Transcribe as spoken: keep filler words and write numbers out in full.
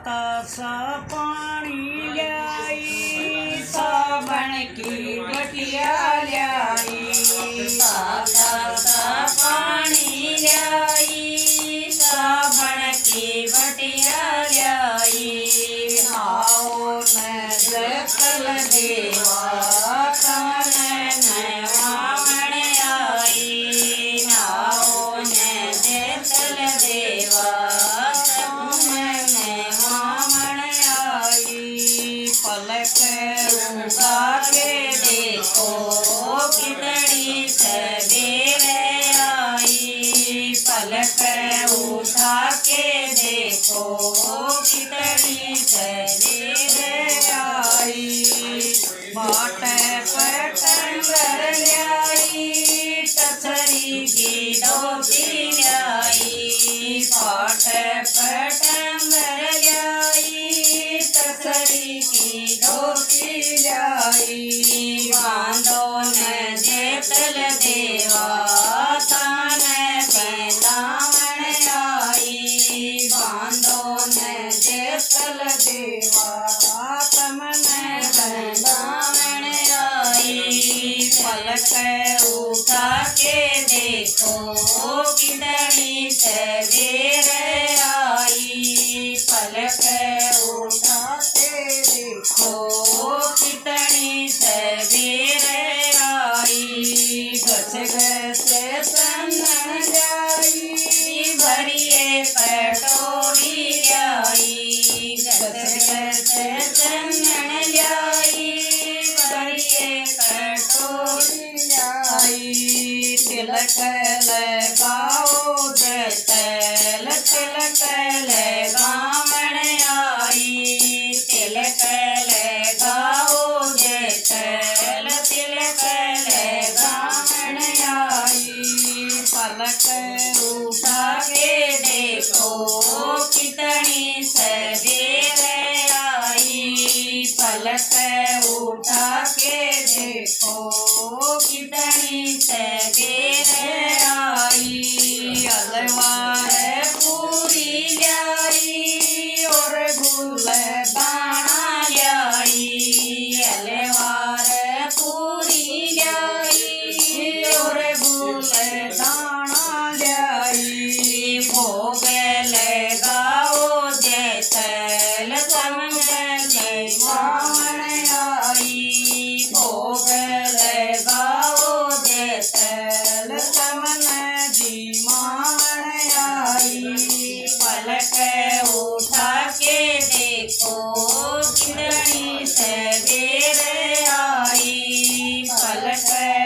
साता सा पानी ल्याई, साबण की बटिया ल्याई। साता सा पानी ल्याई, साबण की बटिया ल्याई। नाओ न जकल देवा उठा के देखो कितनी सवेरे आई। पलक उठा के देखो कितनी सवेरे आई। बाट पर टंगर ल्याई, टसरी की धोती ल्याई। बाट पर टंगर ल्याई, टसरी की धोती ल्याई। बांधो न जेतल देवा थान पैदामण आई। बांधो न जेतल देवा तमन पैदामण आई। पलक उठा के देखो कितनी सवेरे आई। पलक उठा के देखो कितनी सवेरे आई। घस घस चंदन ल्याई, भरिए कटोरी ल्याई। घस घस चंदन ल्याई, भरिए कटोरी ल्याई। तिलक लगाओ जैतल, तिलक लगावण आई। तिलक लगाओ जैतल, तिलक लगावण आई। पलक उठा के देखो कितनी सवेरे आई। पलक उठा के देखो कितनी सवेरे आई। अलवार पूरी ल्याई और गुल दाना ल्याई। अलवार पूरी ल्याई और गुल दाना ल्याई। भोग लगाओ जैतल तमन जीवान आई। भोग लगाओ जैतल तमन जीवान आई। पलक उठा के देखो कितनी सवेरे आई। पलक